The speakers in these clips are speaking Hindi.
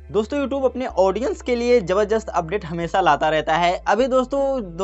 दोस्तों YouTube अपने ऑडियंस के लिए ज़बरदस्त अपडेट हमेशा लाता रहता है। अभी दोस्तों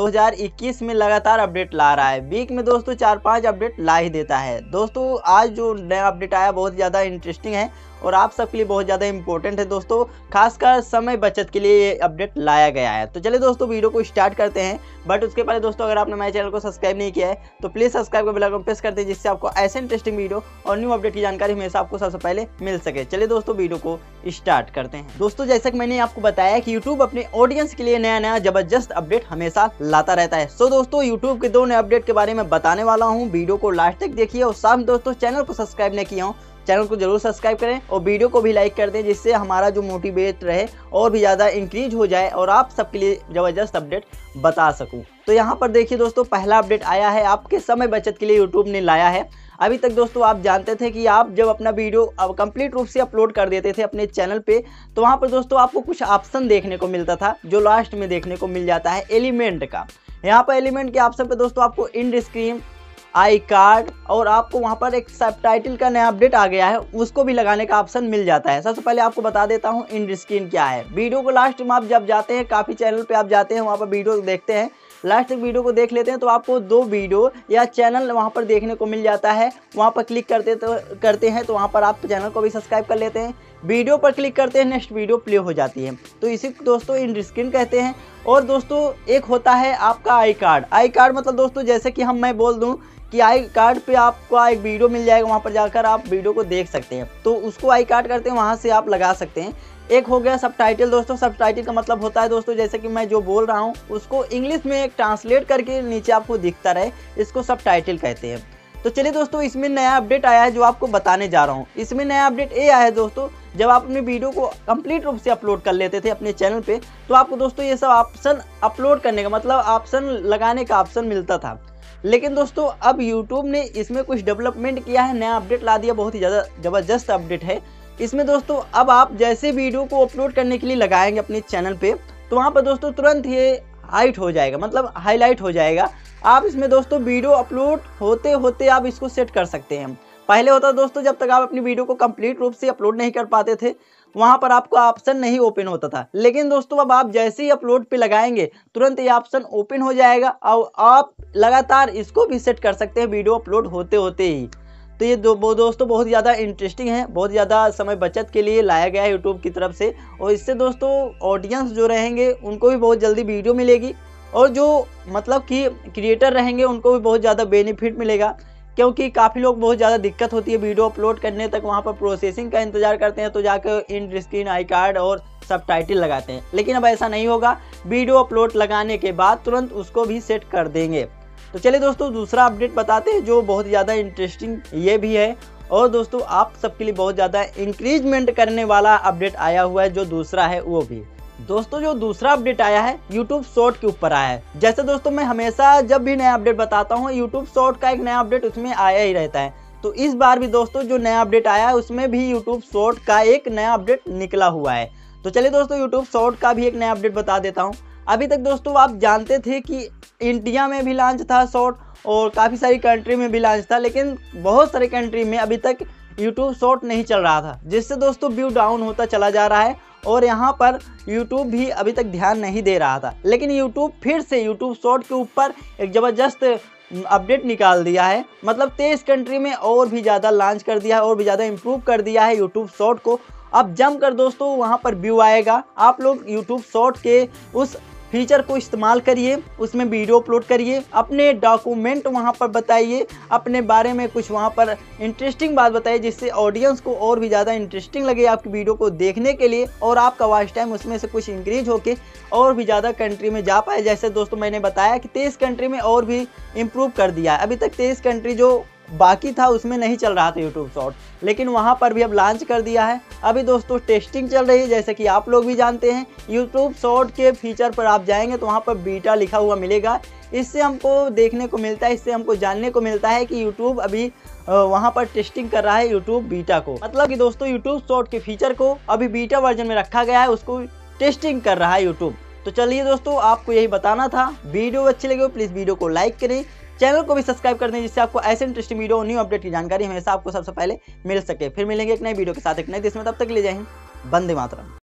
2021 में लगातार अपडेट ला रहा है। वीक में दोस्तों 4-5 अपडेट ला ही देता है। दोस्तों आज जो नया अपडेट आया बहुत ज़्यादा इंटरेस्टिंग है और आप सबके लिए बहुत ज़्यादा इंपॉर्टेंट है दोस्तों, खासकर समय बचत के लिए ये अपडेट लाया गया है। तो चलिए दोस्तों वीडियो को स्टार्ट करते हैं। बट उसके पहले दोस्तों अगर आपने मेरे चैनल को सब्सक्राइब नहीं किया है तो प्लीज़ सब्सक्राइब का बेल आइकन प्रेस कर दें, जिससे आपको ऐसे इंटरेस्टिंग वीडियो और न्यू अपडेट की जानकारी हमेशा आपको सबसे पहले मिल सके। चलिए दोस्तों वीडियो को स्टार्ट करते हैं। दोस्तों जैसा कि मैंने आपको बताया कि YouTube अपने ऑडियंस के लिए नया नया जबरदस्त अपडेट हमेशा लाता रहता है। सो दोस्तों YouTube के 2 नए अपडेट के बारे में बताने वाला हूं। वीडियो को लास्ट तक देखिए और साथ में दोस्तों चैनल को सब्सक्राइब नहीं किया हो चैनल को जरूर सब्सक्राइब करें और वीडियो को भी लाइक कर दें, जिससे हमारा जो मोटिवेट रहे और भी ज़्यादा इंक्रीज हो जाए और आप सबके लिए ज़बरदस्त अपडेट बता सकूं। तो यहाँ पर देखिए दोस्तों पहला अपडेट आया है, आपके समय बचत के लिए YouTube ने लाया है। अभी तक दोस्तों आप जानते थे कि आप जब अपना वीडियो कंप्लीट रूप से अपलोड कर देते थे अपने चैनल पे, तो वहाँ पर दोस्तों आपको कुछ ऑप्शन देखने को मिलता था जो लास्ट में देखने को मिल जाता है एलिमेंट का। यहाँ पर एलिमेंट के ऑप्शन पे दोस्तों आपको इंड स्क्रीन, आई कार्ड और आपको वहाँ पर एक सबटाइटल का नया अपडेट आ गया है, उसको भी लगाने का ऑप्शन मिल जाता है। सबसे पहले आपको बता देता हूँ इंड स्क्रीन क्या है। वीडियो को लास्ट में आप जब जाते हैं, काफ़ी चैनल पे आप जाते हैं, वहाँ पर वीडियो देखते हैं, लास्ट तक वीडियो को देख लेते हैं तो आपको 2 वीडियो या चैनल वहाँ पर देखने को मिल जाता है। वहाँ पर क्लिक करते हैं तो वहाँ पर आप चैनल को भी सब्सक्राइब कर लेते हैं। वीडियो पर क्लिक करते हैं, नेक्स्ट वीडियो प्ले हो जाती है। तो इसी को दोस्तों इंड स्क्रीन कहते हैं। और दोस्तों एक होता है आपका आई कार्ड। आई कार्ड मतलब दोस्तों जैसे कि मैं बोल दूँ कि आई कार्ड पे आपको एक वीडियो मिल जाएगा, वहाँ पर जाकर आप वीडियो को देख सकते हैं। तो उसको आई कार्ड करते हैं, वहाँ से आप लगा सकते हैं। एक हो गया सबटाइटल। दोस्तों सबटाइटल का मतलब होता है दोस्तों जैसे कि मैं जो बोल रहा हूँ उसको इंग्लिश में ट्रांसलेट करके नीचे आपको दिखता रहे, इसको सबटाइटल कहते हैं। तो चलिए दोस्तों इसमें नया अपडेट आया है जो आपको बताने जा रहा हूँ। इसमें नया अपडेट ये आया है दोस्तों, जब आप अपने वीडियो को कंप्लीट रूप से अपलोड कर लेते थे अपने चैनल पे, तो आपको दोस्तों ये सब ऑप्शन अपलोड करने का मतलब ऑप्शन लगाने का ऑप्शन मिलता था। लेकिन दोस्तों अब YouTube ने इसमें कुछ डेवलपमेंट किया है, नया अपडेट ला दिया, बहुत ही ज़्यादा ज़बरदस्त अपडेट है। इसमें दोस्तों अब आप जैसे वीडियो को अपलोड करने के लिए लगाएंगे अपने चैनल पे, तो वहाँ पर दोस्तों तुरंत ये हाइट हो जाएगा, मतलब हाईलाइट हो जाएगा। आप इसमें दोस्तों वीडियो अपलोड होते होते आप इसको सेट कर सकते हैं। पहले होता दोस्तों जब तक आप अपनी वीडियो को कंप्लीट रूप से अपलोड नहीं कर पाते थे, वहाँ पर आपको ऑप्शन नहीं ओपन होता था। लेकिन दोस्तों अब आप जैसे ही अपलोड पे लगाएंगे तुरंत ये ऑप्शन ओपन हो जाएगा और आप लगातार इसको भी सेट कर सकते हैं वीडियो अपलोड होते होते ही। तो ये दोस्तों बहुत ज़्यादा इंटरेस्टिंग है, बहुत ज़्यादा समय बचत के लिए लाया गया है यूट्यूब की तरफ से। और इससे दोस्तों ऑडियंस जो रहेंगे उनको भी बहुत जल्दी वीडियो मिलेगी और जो मतलब कि क्रिएटर रहेंगे उनको भी बहुत ज़्यादा बेनिफिट मिलेगा, क्योंकि काफ़ी लोग बहुत ज़्यादा दिक्कत होती है वीडियो अपलोड करने तक, वहाँ पर प्रोसेसिंग का इंतजार करते हैं तो जाकर इंड स्क्रीन, आई कार्ड और सबटाइटल लगाते हैं। लेकिन अब ऐसा नहीं होगा, वीडियो अपलोड लगाने के बाद तुरंत उसको भी सेट कर देंगे। तो चलिए दोस्तों दूसरा अपडेट बताते हैं जो बहुत ज़्यादा इंटरेस्टिंग ये भी है और दोस्तों आप सबके लिए बहुत ज़्यादा इंक्रीजमेंट करने वाला अपडेट आया हुआ है। जो दूसरा है वो भी दोस्तों जो दूसरा अपडेट आया है YouTube शॉर्ट के ऊपर आया है। जैसे दोस्तों मैं हमेशा जब भी नया अपडेट बताता हूँ YouTube शॉर्ट का एक नया अपडेट उसमें आया ही रहता है। तो इस बार भी दोस्तों जो नया अपडेट आया है उसमें भी YouTube शॉर्ट का एक नया अपडेट निकला हुआ है। तो चलिए दोस्तों YouTube शॉर्ट का भी एक नया अपडेट बता देता हूँ। अभी तक दोस्तों आप जानते थे कि इंडिया में भी लॉन्च था शॉर्ट और काफ़ी सारी कंट्री में भी लॉन्च था, लेकिन बहुत सारी कंट्री में अभी तक YouTube शॉर्ट नहीं चल रहा था, जिससे दोस्तों व्यू डाउन होता चला जा रहा है और यहाँ पर YouTube भी अभी तक ध्यान नहीं दे रहा था। लेकिन YouTube फिर से YouTube शॉर्ट के ऊपर एक ज़बरदस्त अपडेट निकाल दिया है, मतलब 23 कंट्री में और भी ज़्यादा लॉन्च कर दिया है और भी ज़्यादा इम्प्रूव कर दिया है YouTube शॉर्ट को। अब जमकर दोस्तों वहाँ पर व्यू आएगा। आप लोग YouTube शॉर्ट के उस फीचर को इस्तेमाल करिए, उसमें वीडियो अपलोड करिए, अपने डॉक्यूमेंट वहाँ पर बताइए, अपने बारे में कुछ वहाँ पर इंटरेस्टिंग बात बताइए, जिससे ऑडियंस को और भी ज़्यादा इंटरेस्टिंग लगे आपकी वीडियो को देखने के लिए और आपका वॉच टाइम उसमें से कुछ इंक्रीज होके और भी ज़्यादा कंट्री में जा पाए। जैसे दोस्तों मैंने बताया कि 23 कंट्री में और भी इम्प्रूव कर दिया है। अभी तक 23 कंट्री जो बाकी था उसमें नहीं चल रहा था YouTube शॉर्ट, लेकिन वहाँ पर भी अब लॉन्च कर दिया है। अभी दोस्तों टेस्टिंग चल रही है, जैसे कि आप लोग भी जानते हैं। YouTube शॉर्ट के फीचर पर आप जाएंगे तो वहाँ पर बीटा लिखा हुआ मिलेगा। इससे हमको देखने को मिलता है, इससे हमको जानने को मिलता है कि YouTube अभी वहाँ पर टेस्टिंग कर रहा है YouTube बीटा को। मतलब कि दोस्तों YouTube शॉर्ट के फीचर को अभी बीटा वर्जन में रखा गया है, उसको टेस्टिंग कर रहा है YouTube। तो चलिए दोस्तों आपको यही बताना था। वीडियो अच्छी लगी हो प्लीज़ वीडियो को लाइक करें, चैनल को भी सब्सक्राइब कर दें, जिससे आपको ऐसे इंटरेस्टिंग वीडियो और न्यू अपडेट की जानकारी हमेशा आपको सबसे पहले मिल सके। फिर मिलेंगे एक नई वीडियो के साथ एक नए देश में, तब तक ले जय हिंद, वंदे मातरम।